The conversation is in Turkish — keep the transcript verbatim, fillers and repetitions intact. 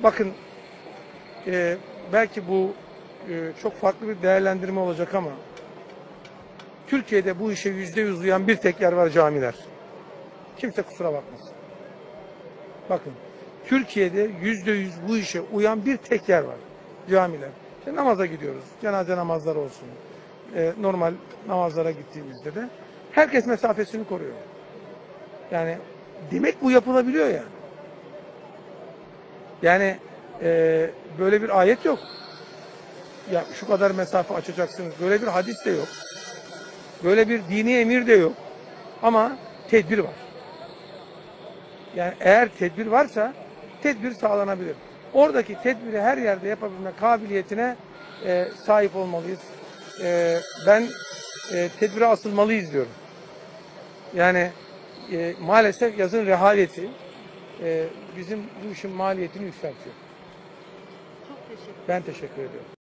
bakın e, belki bu e, çok farklı bir değerlendirme olacak ama Türkiye'de bu işe yüzde yüz uyan bir tek yer var: camiler. Kimse kusura bakmasın. Bakın, Türkiye'de yüzde yüz bu işe uyan bir tek yer var: camiler. İşte namaza gidiyoruz, cenaze namazları olsun, e, normal namazlara gittiğimizde de herkes mesafesini koruyor. Yani demek bu yapılabiliyor yani. Yani e, böyle bir ayet yok. Ya şu kadar mesafe açacaksınız. Böyle bir hadis de yok. Böyle bir dini emir de yok. Ama tedbir var. Yani eğer tedbir varsa tedbir sağlanabilir. Oradaki tedbiri her yerde yapabilme kabiliyetine e, sahip olmalıyız. E, ben e, tedbire asılmalıyız diyorum. Yani e, maalesef yazın rehaveti e, bizim bu işin maliyetini yükseltiyor. Çok teşekkür ederim. Ben teşekkür ediyorum.